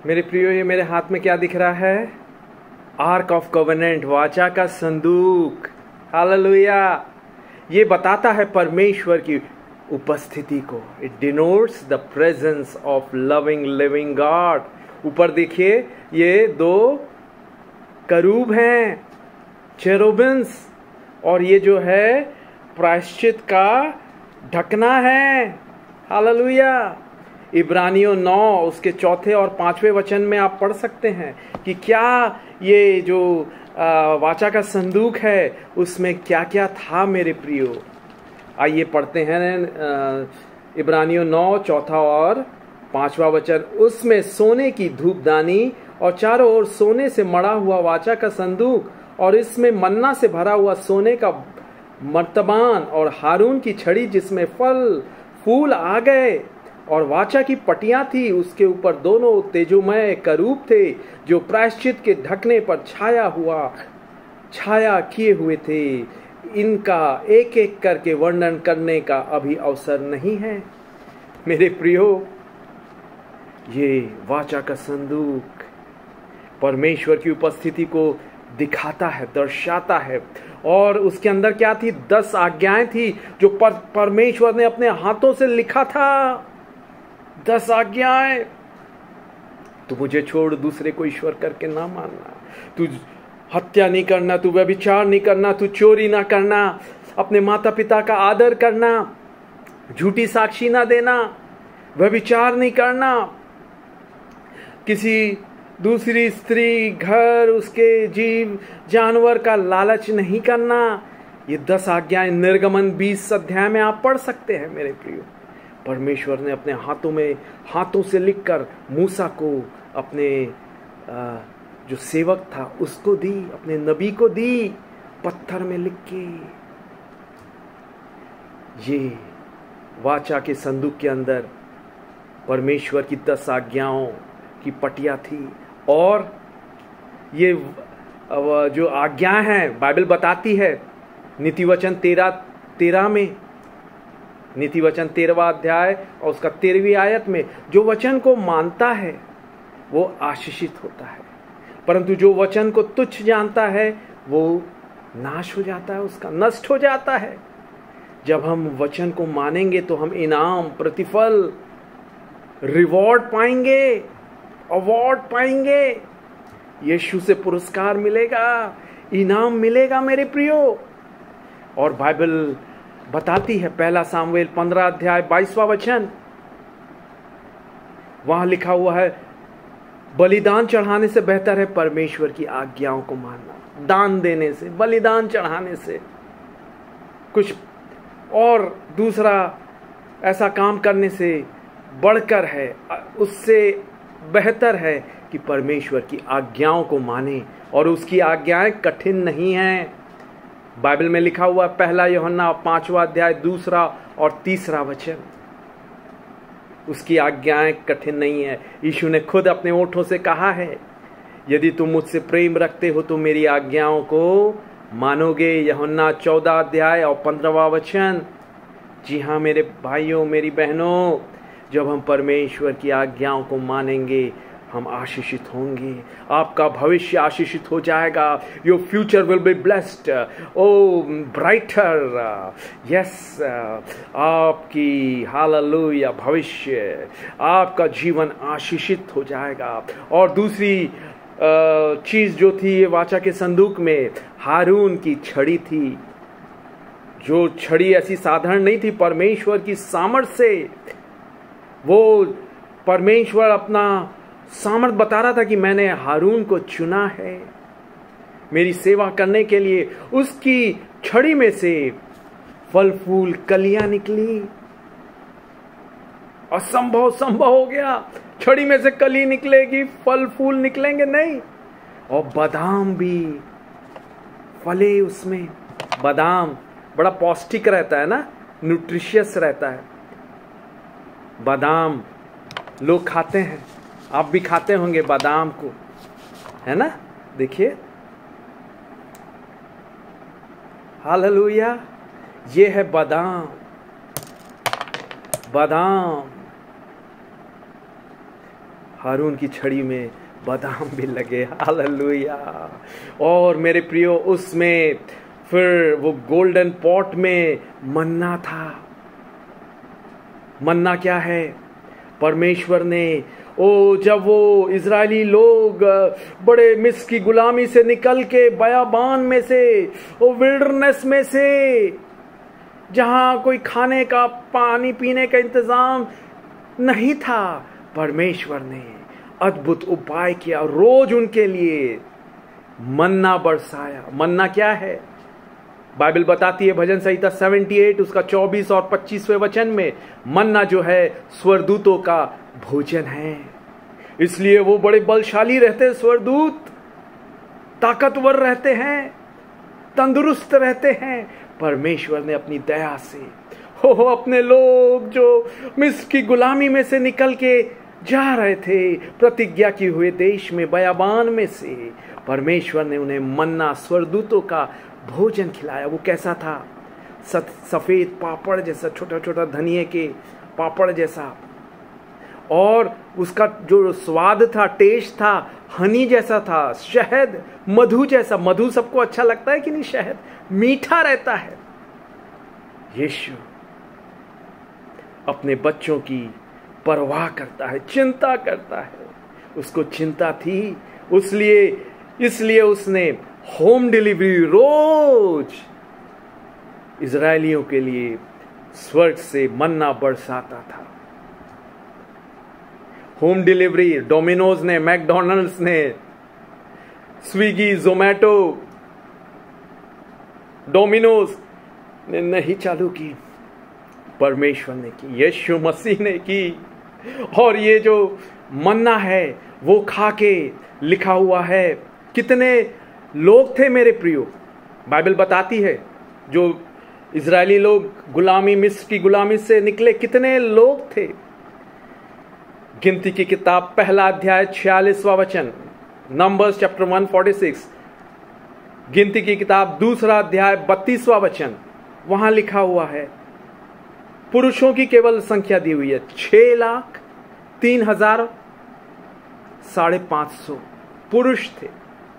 मेरे प्रियो, ये मेरे हाथ में क्या दिख रहा है? आर्क ऑफ कवेनेंट, वाचा का संदूक। हालेलुया। ये बताता है परमेश्वर की उपस्थिति को। It denotes the presence of loving living God. ऊपर देखिए, ये दो करूब हैं, चेरोबिन्स, और ये जो है प्रायश्चित का ढकना है। हालेलुया। इब्रानियों 9 उसके 4 और 5वें वचन में आप पढ़ सकते हैं कि क्या ये जो वाचा का संदूक है उसमें क्या क्या था मेरे प्रियो। आइए पढ़ते हैं इब्रानियों 9 4 और 5वां वचन। उसमें सोने की धूपदानी और चारों ओर सोने से मढ़ा हुआ वाचा का संदूक, और इसमें मन्ना से भरा हुआ सोने का मर्तबान, और हारून की छड़ी जिसमें फल फूल आ गए, और वाचा की पटियां थी। उसके ऊपर दोनों तेजोमय करूब थे जो प्रायश्चित के ढकने पर छाया किए हुए थे। इनका एक एक करके वर्णन करने का अभी अवसर नहीं है। मेरे प्रियो, ये वाचा का संदूक परमेश्वर की उपस्थिति को दिखाता है, दर्शाता है। और उसके अंदर क्या थी? 10 आज्ञाएं थी जो परमेश्वर ने अपने हाथों से लिखा था। 10 आज्ञाएं। तू मुझे छोड़ दूसरे को ईश्वर करके ना मानना, तू हत्या नहीं करना, तू व्यभिचार नहीं करना, तू चोरी ना करना, अपने माता पिता का आदर करना, झूठी साक्षी ना देना, व्यभिचार नहीं करना, किसी दूसरी स्त्री, घर, उसके जीव जानवर का लालच नहीं करना। ये 10 आज्ञाएं निर्गमन 20 अध्याय में आप पढ़ सकते हैं मेरे प्रियो। परमेश्वर ने अपने हाथों से लिखकर मूसा को, अपने जो सेवक था उसको दी, अपने नबी को दी, पत्थर में लिख के। ये वाचा के संदूक के अंदर परमेश्वर की 10 आज्ञाओं की पटिया थी। और ये जो आज्ञा है बाइबल बताती है नीतिवचन 13 में, नीतिवचन 13वां अध्याय और उसका 13वीं आयत में, जो वचन को मानता है वो आशीषित होता है, परंतु जो वचन को तुच्छ जानता है वो नाश हो जाता है, उसका नष्ट हो जाता है। जब हम वचन को मानेंगे तो हम इनाम, प्रतिफल, रिवॉर्ड पाएंगे, अवार्ड पाएंगे, यीशु से पुरस्कार मिलेगा, इनाम मिलेगा मेरे प्रियो। और बाइबल बताती है 1 सामुएल 15 अध्याय 22वां वचन, वहां लिखा हुआ है, बलिदान चढ़ाने से बेहतर है परमेश्वर की आज्ञाओं को मानना। दान देने से, बलिदान चढ़ाने से, कुछ और दूसरा ऐसा काम करने से बढ़कर है, उससे बेहतर है कि परमेश्वर की आज्ञाओं को माने। और उसकी आज्ञाएं कठिन नहीं हैं। बाइबल में लिखा हुआ 1 यूहन्ना 5वां अध्याय 2 और 3 वचन, उसकी आज्ञाएं कठिन नहीं है। यीशु ने खुद अपने ओठों से कहा है, यदि तुम मुझसे प्रेम रखते हो तो मेरी आज्ञाओं को मानोगे। यूहन्ना 14 अध्याय और 15वां वचन। जी हाँ मेरे भाइयों, मेरी बहनों, जब हम परमेश्वर की आज्ञाओं को मानेंगे हम आशीषित होंगे। आपका भविष्य आशीषित हो जाएगा। Your future will be blessed, o brighter. Yes, आपकी हालेलुया भविष्य, आपका जीवन आशीषित हो जाएगा। और दूसरी चीज जो थी ये वाचा के संदूक में, हारून की छड़ी थी। जो छड़ी ऐसी साधारण नहीं थी, परमेश्वर की सामर्थ से, वो परमेश्वर अपना सामर्थ बता रहा था कि मैंने हारून को चुना है मेरी सेवा करने के लिए। उसकी छड़ी में से फल फूल कलियां निकली। असंभव संभव हो गया। छड़ी में से कली निकलेगी, फल फूल निकलेंगे नहीं। और बादाम भी फले उसमें। बादाम बड़ा पौष्टिक रहता है ना, न्यूट्रिशियस रहता है। बादाम लोग खाते हैं, आप भी खाते होंगे बादाम को, है ना? देखिए, हालेलुया। ये है बादाम। बादाम हारून की छड़ी में बादाम भी लगे। हालेलुया। और मेरे प्रियो, उसमें फिर वो गोल्डन पॉट में मन्ना था। मन्ना क्या है? परमेश्वर ने जब वो इजरायली लोग बड़े मिस्र की गुलामी से निकल के बयाबान में से, वो विल्डरनेस में से, जहां कोई खाने का, पानी पीने का इंतजाम नहीं था, परमेश्वर ने अद्भुत उपाय किया, रोज उनके लिए मन्ना बरसाया। मन्ना क्या है? बाइबल बताती है भजन संहिता 78 उसका 24 और 25वें वचन में, मन्ना जो है स्वर्गदूतों का भोजन है। इसलिए वो बड़े बलशाली रहते हैं, स्वर्गदूत ताकतवर रहते हैं, तंदुरुस्त रहते हैं। परमेश्वर ने अपनी दया से अपने लोग जो मिस्र की गुलामी में से निकल के जा रहे थे, प्रतिज्ञा की हुए देश में, बयाबान में से, परमेश्वर ने उन्हें मन्ना स्वर्गदूतों का भोजन खिलाया। वो कैसा था? सफेद पापड़ जैसा, छोटा छोटा धनिये के पापड़ जैसा, और उसका जो स्वाद था, टेस्ट था, हनी जैसा था, शहद, मधु जैसा। मधु सबको अच्छा लगता है कि नहीं? शहद मीठा रहता है। यीशु अपने बच्चों की परवाह करता है, चिंता करता है। उसको चिंता थी, इसलिए उसने होम डिलीवरी रोज इजरायलियों के लिए स्वर्ग से मन्ना बरसाता था। होम डिलीवरी डोमिनोज ने, मैकडॉनल्ड्स ने, स्विगी, जोमैटो, डोमिनोज ने नहीं चालू की, परमेश्वर ने की, यीशु मसीह ने की। और ये जो मन्ना है वो खा के लिखा हुआ है, कितने लोग थे मेरे प्रियो। बाइबल बताती है जो इजरायली लोग गुलामी, मिस्र की गुलामी से निकले, कितने लोग थे। गिनती की किताब 1 अध्याय 46वां वचन, नंबर्स चैप्टर 146। गिनती की किताब 2 अध्याय 32वां वचन, वहां लिखा हुआ है, पुरुषों की केवल संख्या दी हुई है 6,03,550 पुरुष थे।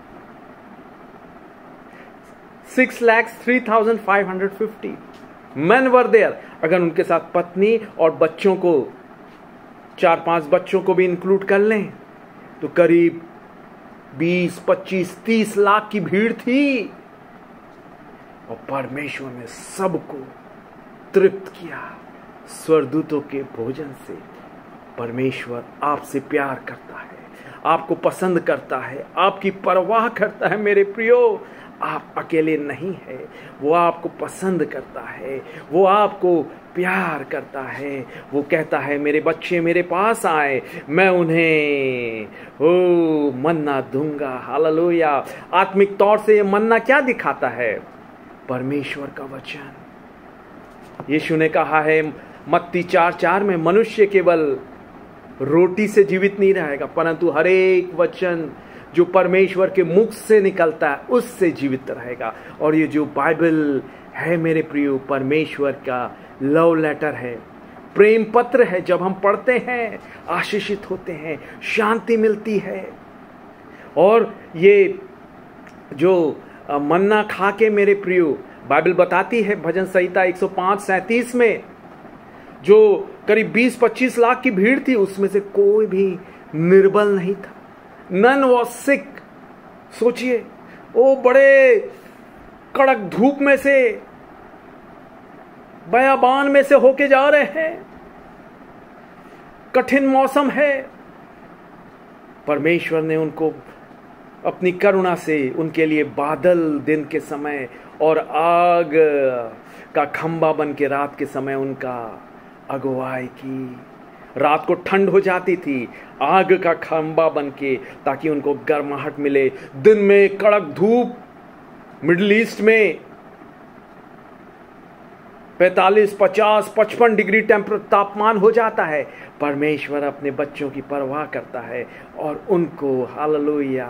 6,03,550 men were there। अगर उनके साथ पत्नी और बच्चों को, 4-5 बच्चों को भी इंक्लूड कर लें तो करीब 20, 25, 30 लाख की भीड़ थी। और परमेश्वर ने सबको तृप्त किया स्वर्गदूतों के भोजन से। परमेश्वर आपसे प्यार करता है, आपको पसंद करता है, आपकी परवाह करता है मेरे प्रियो। आप अकेले नहीं है, वो आपको पसंद करता है, वो आपको प्यार करता है। वो कहता है मेरे बच्चे मेरे पास आए, मैं उन्हें मन्ना दूंगा। हालेलुया। आत्मिक तौर से ये मन्ना क्या दिखाता है? परमेश्वर का वचन। यीशु ने कहा है मत्ती 4:4 में, मनुष्य केवल रोटी से जीवित नहीं रहेगा, परंतु हर एक वचन जो परमेश्वर के मुख से निकलता है उससे जीवित रहेगा। और ये जो बाइबल है मेरे प्रियो, परमेश्वर का लव लेटर है, प्रेम पत्र है। जब हम पढ़ते हैं आशीषित होते हैं, शांति मिलती है। और ये जो मन्ना खा के मेरे प्रियो, बाइबल बताती है भजन संहिता 105:37 में, जो करीब 20-25 लाख की भीड़ थी, उसमें से कोई भी निर्बल नहीं था। None was sick। सोचिए, वो बड़े कड़क धूप में से, बयाबान में से होके जा रहे हैं, कठिन मौसम है। परमेश्वर ने उनको अपनी करुणा से उनके लिए बादल दिन के समय और आग का खंबा बन के रात के समय उनका अगुवाई की। रात को ठंड हो जाती थी, आग का खंबा बन के, ताकि उनको गर्माहट मिले। दिन में कड़क धूप, मिडिल ईस्ट में 45, 50, 55 डिग्री तापमान हो जाता है। परमेश्वर अपने बच्चों की परवाह करता है और उनको हालेलुया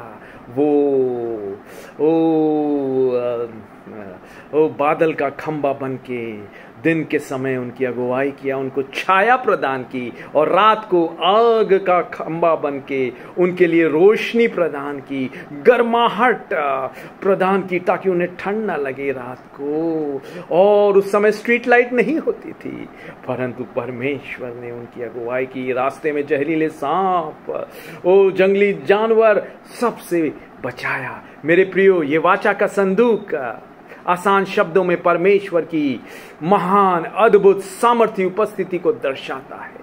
वो बादल का खंबा बन के दिन के समय उनकी अगुवाई किया, उनको छाया प्रदान की, और रात को आग का खंबा बन के उनके लिए रोशनी प्रदान की, गर्माहट प्रदान की, ताकि उन्हें ठंड ना लगे रात को। और उस समय स्ट्रीट लाइट नहीं होती थी, परंतु परमेश्वर ने उनकी अगुवाई की। रास्ते में जहरीले सांप, वो जंगली जानवर, सबसे बचाया। मेरे प्रियो, ये वाचा का संदूक आसान शब्दों में परमेश्वर की महान अद्भुत सामर्थ्य उपस्थिति को दर्शाता है।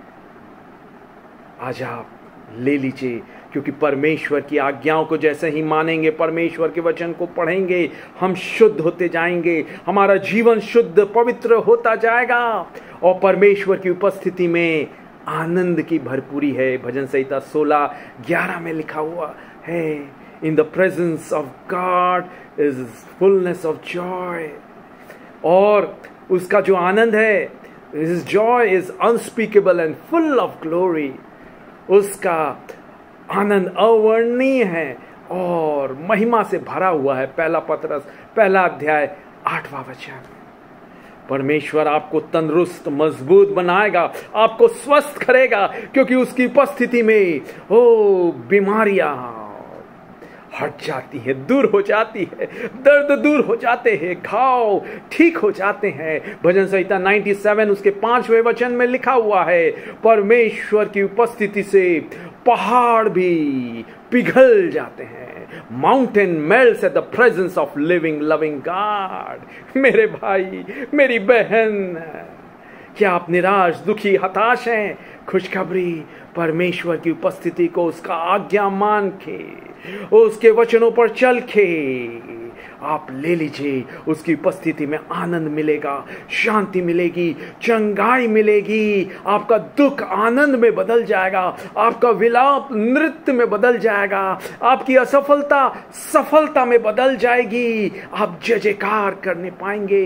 आज आप ले लीजिए, क्योंकि परमेश्वर की आज्ञाओं को जैसे ही मानेंगे, परमेश्वर के वचन को पढ़ेंगे, हम शुद्ध होते जाएंगे, हमारा जीवन शुद्ध पवित्र होता जाएगा, और परमेश्वर की उपस्थिति में आनंद की भरपूरी है। भजन संहिता 16:11 में लिखा हुआ है, In the presence of God is fullness of joy. और उसका जो आनंद है, His joy is unspeakable and full of glory. उसका आनंद अवर्णनीय है और महिमा से भरा हुआ है। पहला पतरस 1 अध्याय 8वां वचन। परमेश्वर आपको तंदुरुस्त मजबूत बनाएगा, आपको स्वस्थ करेगा, क्योंकि उसकी उपस्थिति में बीमारियां हट जाती है, दूर हो जाती है, दर्द दूर हो जाते हैं, घाव ठीक हो जाते हैं। भजन संहिता 97 उसके 5वें वचन में लिखा हुआ है, परमेश्वर की उपस्थिति से पहाड़ भी पिघल जाते हैं। Mountain melts at the presence of living loving God. मेरे भाई, मेरी बहन, क्या आप निराश, दुखी, हताश हैं? खुशखबरी, परमेश्वर की उपस्थिति को उसका आज्ञा मान के, उसके वचनों पर चल के आप ले लीजिए। उसकी उपस्थिति में आनंद मिलेगा, शांति मिलेगी, चंगाई मिलेगी, आपका दुख आनंद में बदल जाएगा, आपका विलाप नृत्य में बदल जाएगा, आपकी असफलता सफलता में बदल जाएगी, आप जय जयकार करने पाएंगे,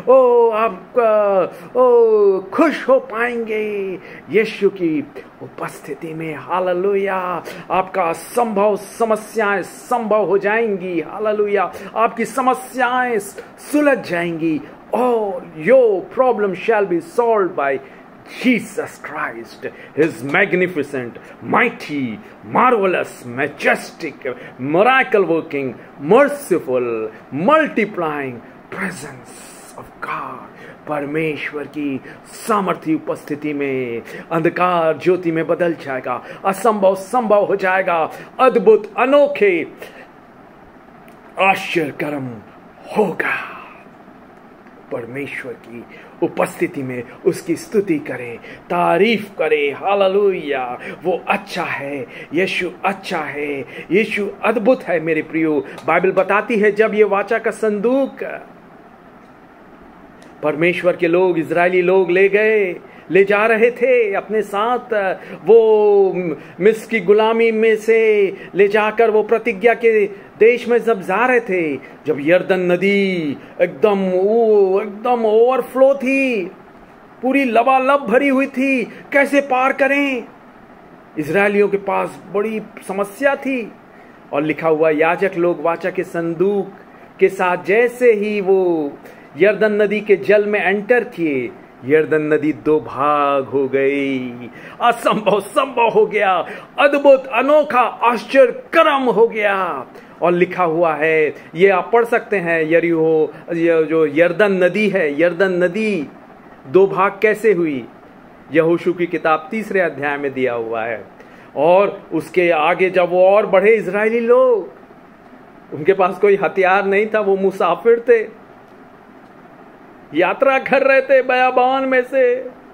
आप खुश हो पाएंगे यीशु की उपस्थिति में। हालेलुया। आपका असंभव समस्याएं संभव हो जाएंगी। हालेलुया। आपकी समस्याएं सुलझ जाएंगी। All your problems shall be solved by Jesus Christ. His magnificent, mighty, marvelous, majestic, miracle working, merciful, multiplying presence of God. परमेश्वर की सामर्थ्य उपस्थिति में अंधकार ज्योति में बदल जाएगा, असंभव संभव हो जाएगा, अद्भुत अनोखे आश्चर्य कर्म होगा। परमेश्वर की उपस्थिति में उसकी स्तुति करें, तारीफ करें। हालेलुया। वो अच्छा है, यीशु अच्छा है, यीशु अद्भुत है। मेरे प्रियो, बाइबल बताती है जब ये वाचा का संदूक परमेश्वर के लोग, इजरायली लोग ले जा रहे थे अपने साथ, वो मिस्र की गुलामी में से ले जाकर वो प्रतिज्ञा के देश में जब जा रहे थे, जब यरदन नदी एकदम ओवरफ्लो थी, पूरी लबालब भरी हुई थी, कैसे पार करें? इजरायलियों के पास बड़ी समस्या थी। और लिखा हुआ, याजक लोग वाचा के संदूक के साथ जैसे ही वो यरदन नदी के जल में एंटर किए, यरदन नदी 2 भाग हो गई। असंभव संभव हो गया, अद्भुत अनोखा आश्चर्य कर्म हो गया। और लिखा हुआ है, ये आप पढ़ सकते हैं, यरीहो, जो यरदन नदी है, यरदन नदी 2 भाग कैसे हुई? यहोशू की किताब 3 अध्याय में दिया हुआ है। और उसके आगे जब वो और बढ़े, इजरायली लोग, उनके पास कोई हथियार नहीं था, वो मुसाफिर थे, यात्रा कर रहे थे बयाबान में से,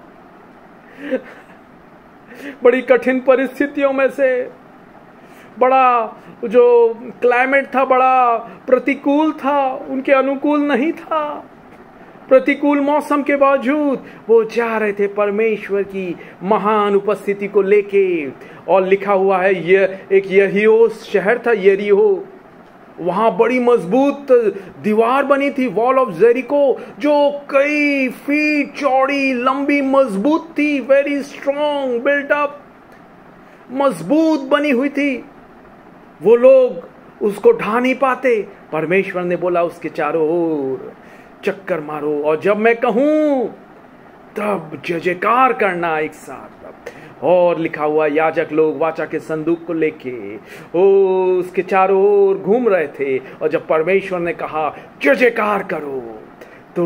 बड़ी कठिन परिस्थितियों में से, बड़ा जो क्लाइमेट था बड़ा प्रतिकूल था, उनके अनुकूल नहीं था। प्रतिकूल मौसम के बावजूद वो जा रहे थे परमेश्वर की महान उपस्थिति को लेके। और लिखा हुआ है, ये एक यरीहो शहर था, यरीहो, वहां बड़ी मजबूत दीवार बनी थी, वॉल ऑफ जेरिको, जो कई फीट चौड़ी, लंबी, मजबूत थी, वेरी स्ट्रॉन्ग, बिल्ट अप, मजबूत बनी हुई थी। वो लोग उसको ढा नहीं पाते। परमेश्वर ने बोला उसके चारों ओर चक्कर मारो और जब मैं कहूं तब जय जयकार करना एक साथ। और लिखा हुआ याजक लोग वाचा के संदूक को लेके उसके चारों ओर घूम रहे थे, और जब परमेश्वर ने कहा जय जयकार करो तो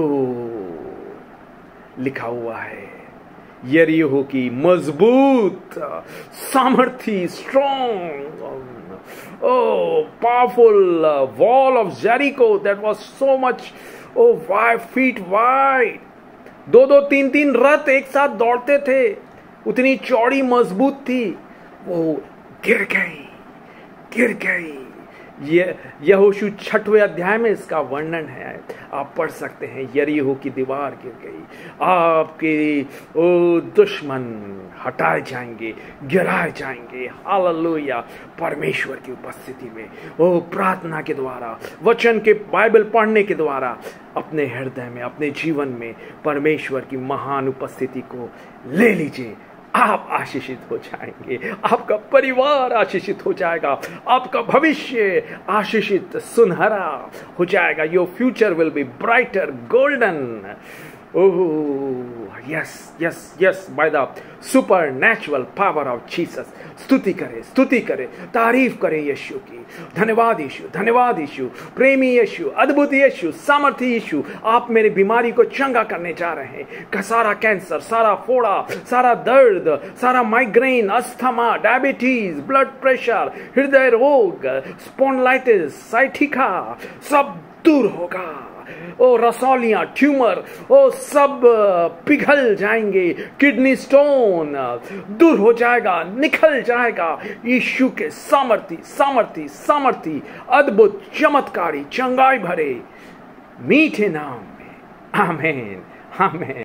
लिखा हुआ है यरीहो की मजबूत सामर्थी strong powerful wall of Jericho that was so much 5 feet wide, 2-2 3-3 रथ एक साथ दौड़ते थे, उतनी चौड़ी मजबूत थी, वो गिर गई। ये यहोशू 6वें अध्याय में इसका वर्णन है, आप पढ़ सकते हैं। यरीहो की दीवार गिर गई, आपके दुश्मन हटाए जाएंगे, गिराए जाएंगे। हालेलुया। परमेश्वर की उपस्थिति में प्रार्थना के द्वारा, वचन के बाइबल पढ़ने के द्वारा अपने हृदय में, अपने जीवन में परमेश्वर की महान उपस्थिति को ले लीजिए। आप आशीषित हो जाएंगे, आपका परिवार आशीषित हो जाएगा, आपका भविष्य आशीषित सुनहरा हो जाएगा। Your future will be brighter golden. Oh yes by the supernatural power of Jesus. स्तुति करे, तारीफ करे यीशु की। धन्यवाद यीशु, प्रेमी यीशु, अद्भुत यीशु, सामर्थी यीशु। आप मेरी बीमारी को चंगा करने जा रहे हैं। सारा कैंसर, सारा फोड़ा, सारा दर्द, सारा migraine, asthma, diabetes, blood pressure, हृदय रोग, स्पॉन्डिलाइटिस, साइटिका सब दूर होगा। रसौलियां, ट्यूमर सब पिघल जाएंगे। किडनी स्टोन दूर हो जाएगा, निकल जाएगा। यीशु के सामर्थी अद्भुत चमत्कारी चंगाई भरे मीठे नाम में। आमीन।